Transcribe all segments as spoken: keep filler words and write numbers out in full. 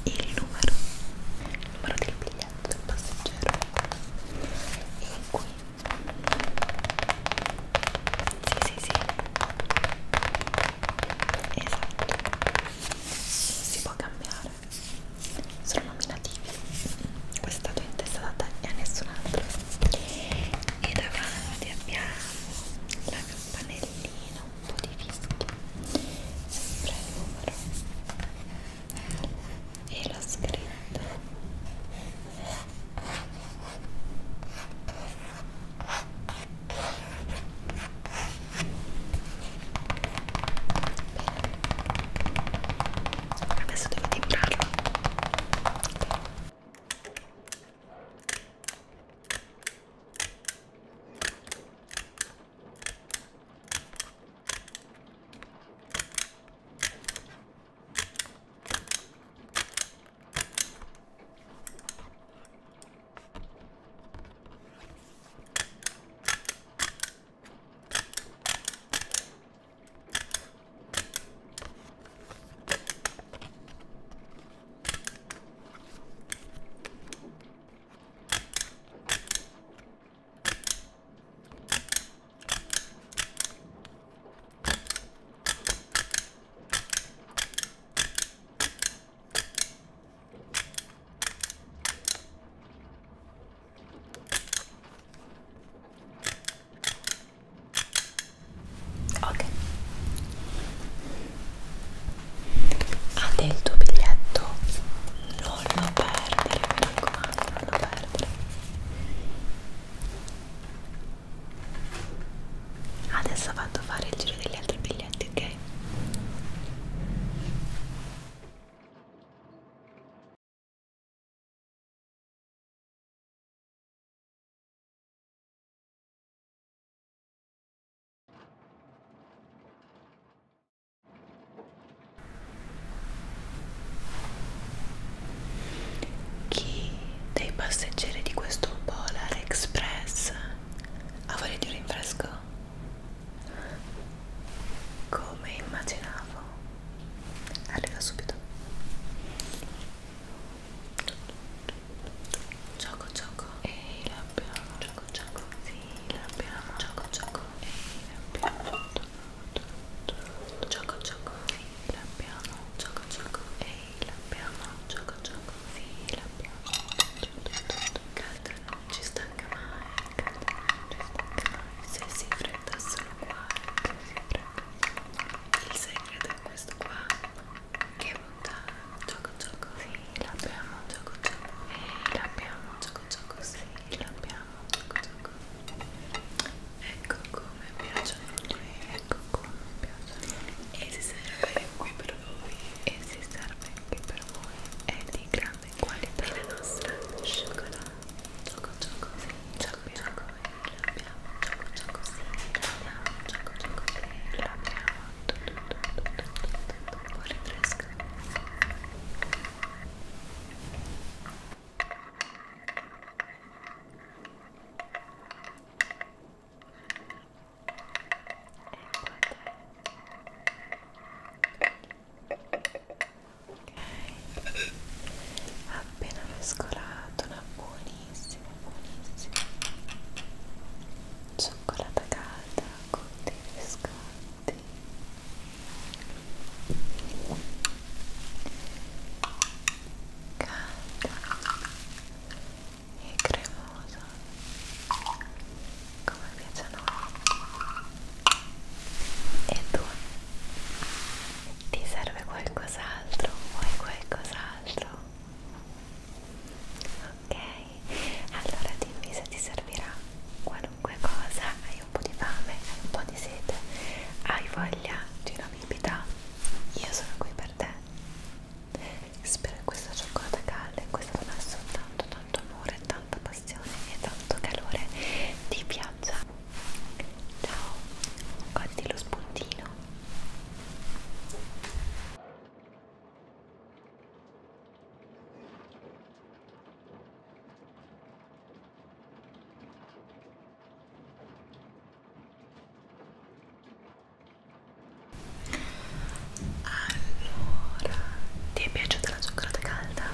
il numero, il numero del biglietto del passeggero. E qui sì sì sì esatto, si può cambiare, sono nominativi, questo è stato intestato a te e a nessun altro. E davanti abbiamo la campanellina, un po' di fischio, sempre il numero e la scritta. Bene, adesso devo timbrarlo. Ok, a te il tuo biglietto, non lo perdere, mi raccomando, non lo perdere. Adesso vado a fare il giro degli altri biglietti, ok? Chi dei passeggeri di questo Polar Express ha voglia di un rinfresco? Come immaginavo, arriva subito. Gioco gioco e l'abbiamo, gioco gioco, sì l'abbiamo, gioco gioco e l'abbiamo, gioco gioco, sì l'abbiamo, gioco gioco e l'abbiamo, gioco gioco, sì l'abbiamo. Calda non ci stanca mai, calda non ci stanca mai, se si fredda solo qua, se si fredda. Il segreto è questo qua, che bontà, gioco gioco, sì l'abbiamo, gioco gioco e l'abbiamo, gioco gioco, sì l'abbiamo, gioco gioco. Ecco come piacciono qui, ecco come piacciono. E si serve qui per voi, e si serve qui per voi, è di grande qualità. E la nostra cioccolata, gioco gioco, sì l'abbiamo, gioco l'abbiamo, gioco gioco, sì l'abbiamo, gioco gioco, sì l'abbiamo. Buon rinfresco. Ok, appena mescolato una buonissima, buonissima cioccolata calda con dei biscotti calda e cremosa come piace a noi. E tu? Ti serve qualcos'altro? Vuoi qualcos'altro? Ok, allora dimmi se ti servirà qualunque cosa. Hai un po' di fame, hai un po' di sete, hai voglia di una bibita? Io sono qui per te. Spero che questa cioccolata calda e questa donna soltanto tanto amore, tanta passione e tanto calore ti piaccia. Ciao, goditi lo spuntino. Allora, ti è piaciuta la cioccolata calda?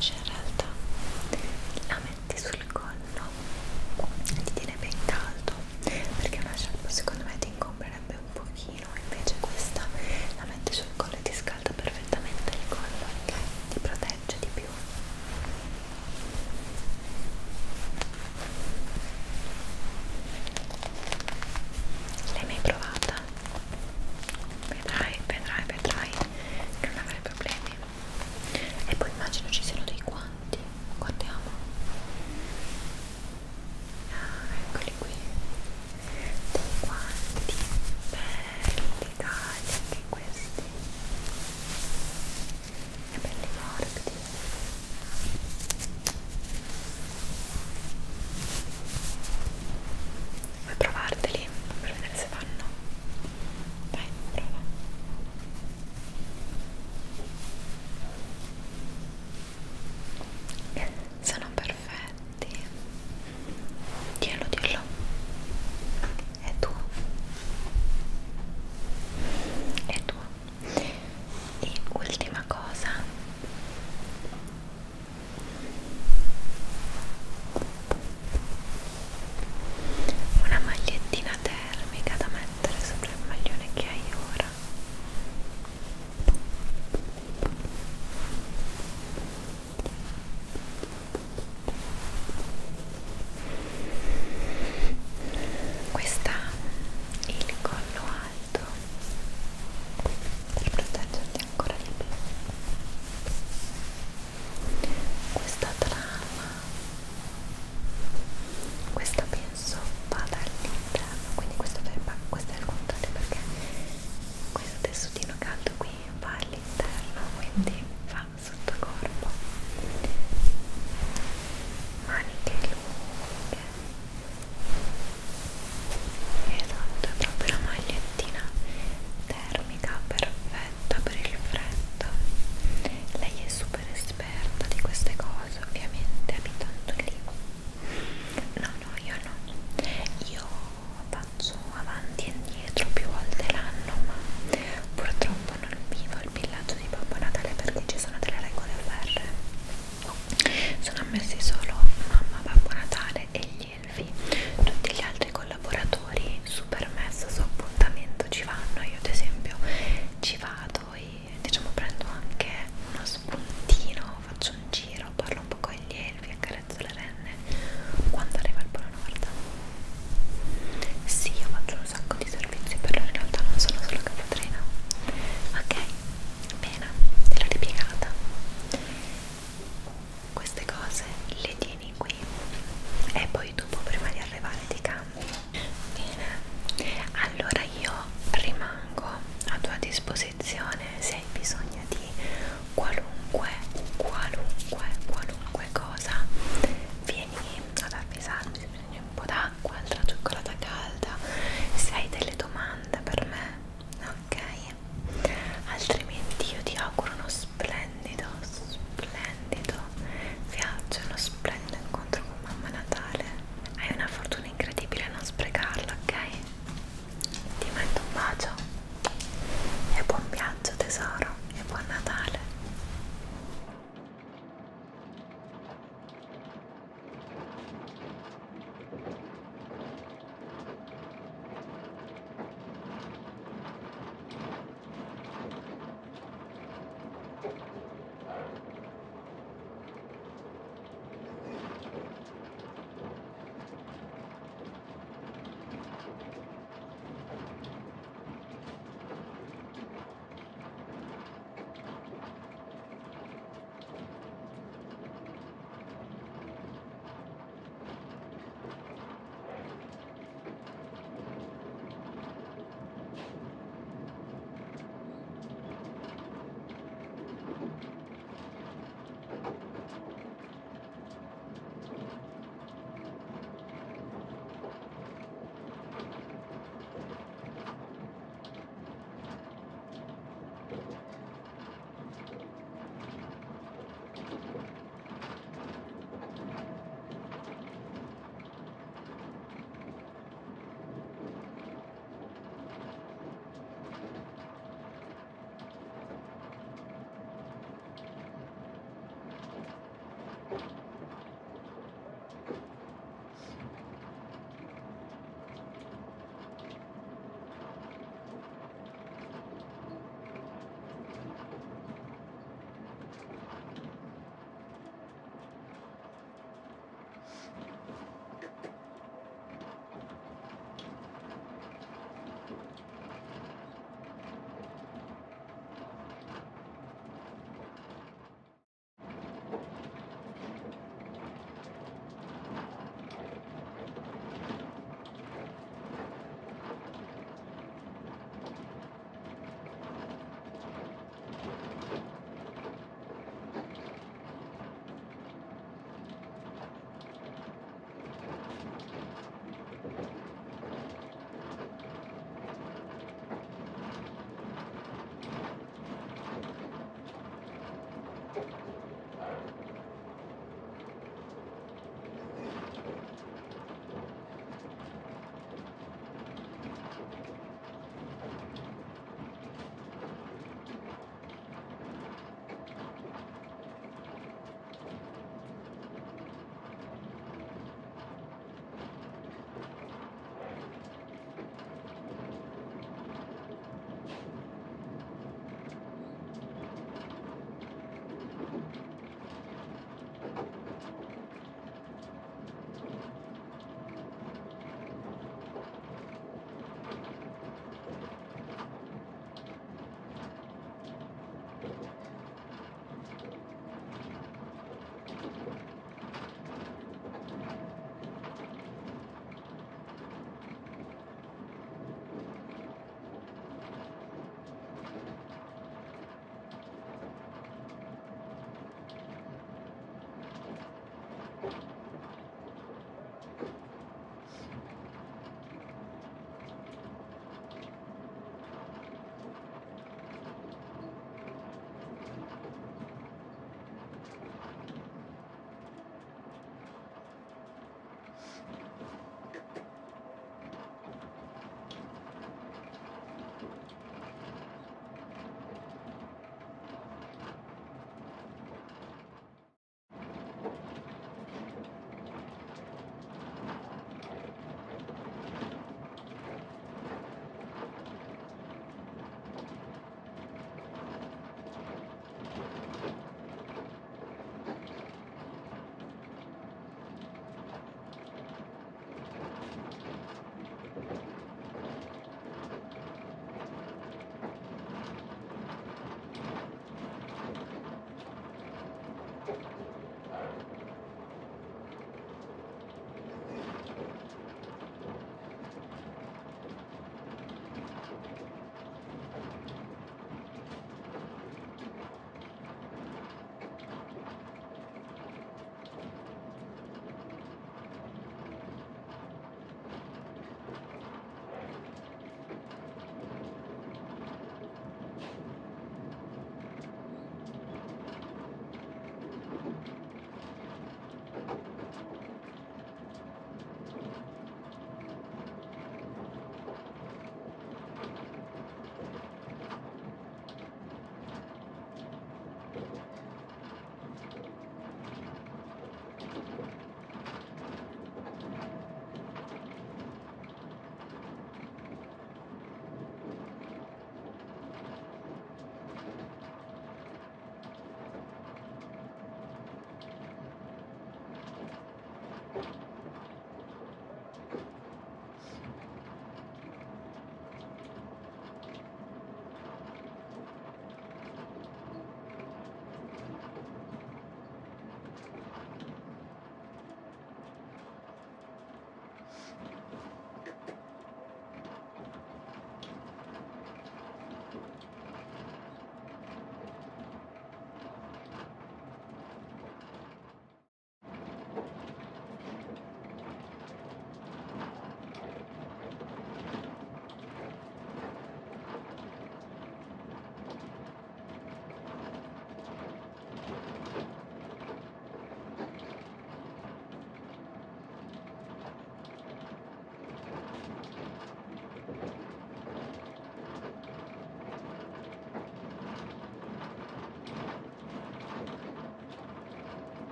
scia in realtà la metti sul collo e ti tiene ben caldo, perché una sciarpa secondo me ti ingombrerebbe un pochino, invece questa la metti sul collo e ti scalda perfettamente il collo, ok? Ti protegge di più. L'hai mai provata? Vedrai, vedrai, vedrai che non avrai problemi. E poi immagino ci siano dei guanti